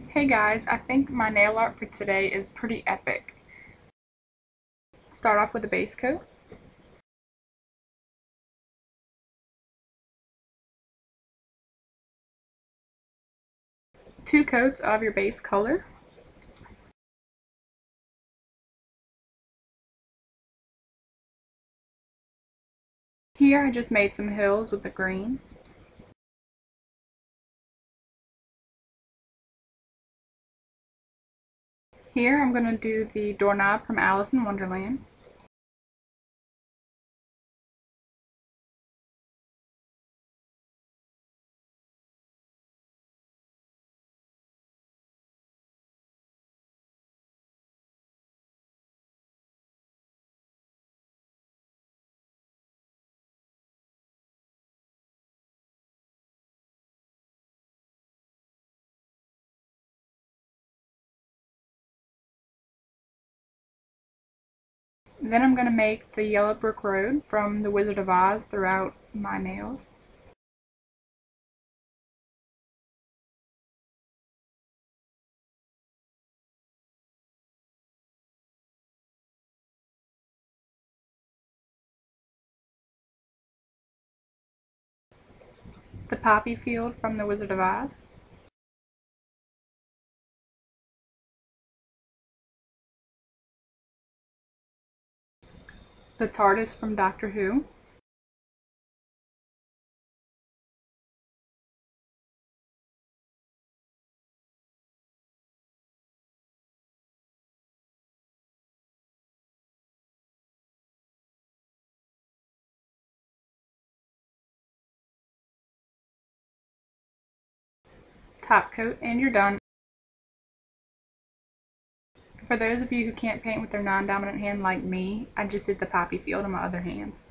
Hey guys, I think my nail art for today is pretty epic. Start off with a base coat. Two coats of your base color. Here I just made some hills with the green. Here I'm going to do the doorknob from Alice in Wonderland. Then I'm going to make the yellow brick road from the Wizard of Oz throughout my nails. The poppy field from the Wizard of Oz. The TARDIS from Doctor Who. Top coat, and you're done. For those of you who can't paint with their non-dominant hand like me, I just did the poppy field on my other hand.